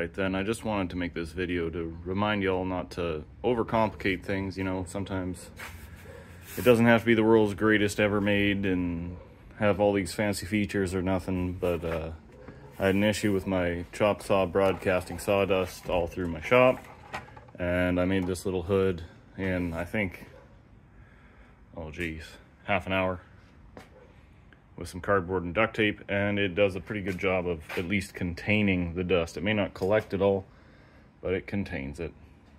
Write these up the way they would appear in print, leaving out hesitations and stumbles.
Alright then, I just wanted to make this video to remind y'all not to overcomplicate things. You know, sometimes it doesn't have to be the world's greatest ever made and have all these fancy features or nothing, but I had an issue with my chop saw broadcasting sawdust all through my shop, and I made this little hood in, I think, oh geez, half an hour with some cardboard and duct tape, and it does a pretty good job of at least containing the dust. It may not collect it all, but it contains it.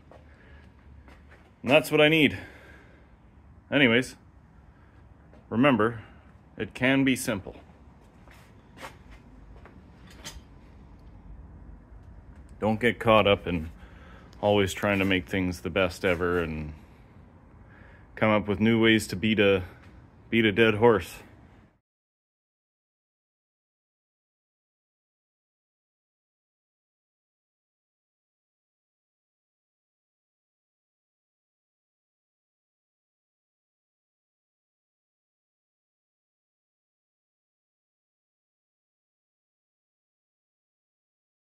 And that's what I need. Anyways, remember, it can be simple. Don't get caught up in always trying to make things the best ever and come up with new ways to beat a dead horse.